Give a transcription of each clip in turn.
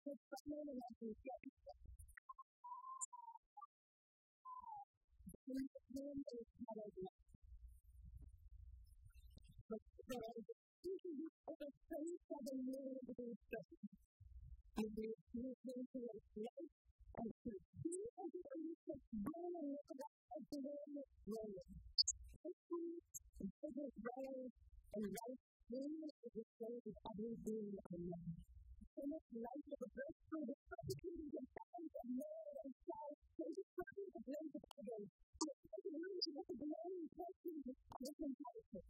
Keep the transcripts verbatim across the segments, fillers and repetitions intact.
just someone and I can get it. And the hand is not a lot. But there are usually over twenty-seven million degrees Celsius. And we are moving to a place and to see and to research boiling about a glorious rolling. And figures rolling and life streaming is the state of every being on man. So much life of a breakthrough the persecuting and thousands of men and souls so describing the blaze of others. And it's like a room to look at the own questions of different cultures.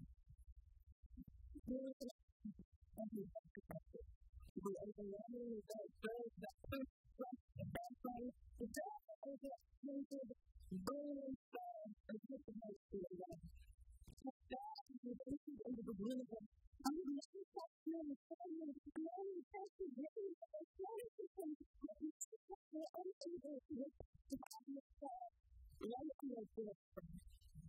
Here is every perspective. The overwhelming result shows that first trust the background, the death of the painted, burning stars and hypnotized to the left. The stars were entered into the universe. And the manufacturing and family, the manufactured living of the solar system, that we were unable to look to the obvious stars. One of the first stars.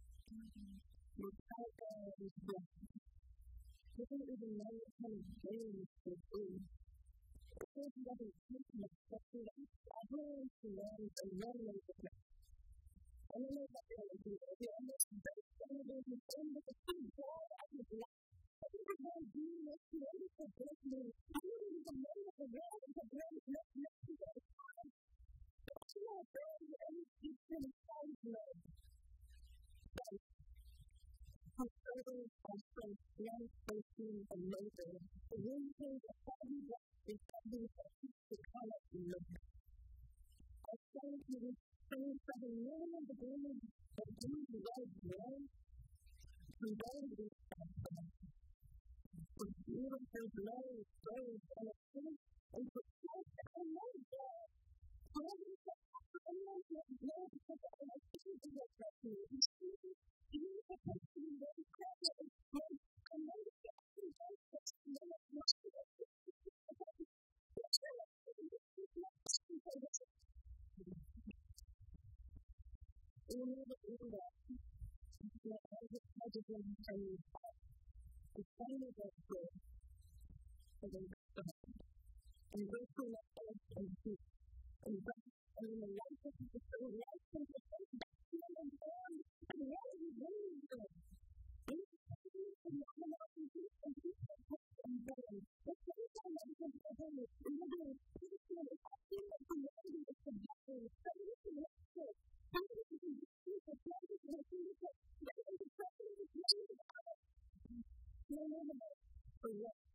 The power is death. We don't even know what kind of games they do. It says that it's infinite, but we don't everyone to learn and learn and learn. I don't know what they're going to do. They're almost based on the way we learn with the food ball out of life. I think we're going to do what's created for both me. I don't even know what the world is about next next to the time. But I don't know if any teacher is trying to learn. But conserving our strength, young, eighteen, and later, the reason the body is having a to come up and look. I think we will twenty-seven million degrees of blue red rain. We don't do that. The beautiful glow grows on a tree and protects our nose there. So we can almost let go because of our physical practice. Beautiful person in the crowd is great. I know that the actual life is not much of a What's your next We know that we know that all the hydrogen can be found. The final is good. And then and go through the earth and heat. And then, and then the life of the soul, life of the soul, back to the born, and what is it really good? And it's a phenomenal and deep and deep and deep and born. The same time that we can go home, and we're doing peaceful and active and creative and subjective, and we can look good. And we can do peaceful, creative, and creative, and we can do something that's really good. No, no, no, no. For what?